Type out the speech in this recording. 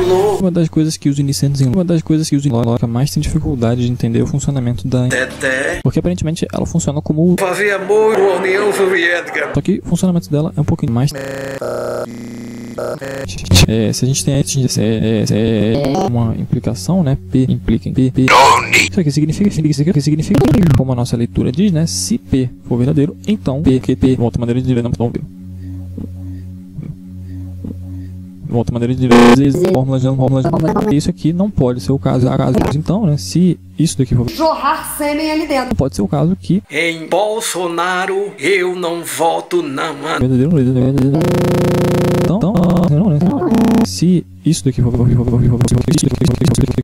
louco. Uma das coisas que os iniciantes em lógica mais tem dificuldade de entender o funcionamento da... Teté. Porque aparentemente ela funciona como... Fazia amor com a União Soviética. Só que o funcionamento dela é um pouquinho mais... se a gente tem uma implicação, né? P implica em P. Isso aqui significa, como a nossa leitura diz, né? Se P for verdadeiro, então P, que P, outra maneira de dizer, não, outra maneira de dizer, fórmulas, isso aqui não pode ser o caso. Então, né? Se isso daqui for jorrar sêmen ali dentro, pode ser o caso que Em Bolsonaro eu não voto não, mano. verdadeiro. Então, não, né? Se isso daqui for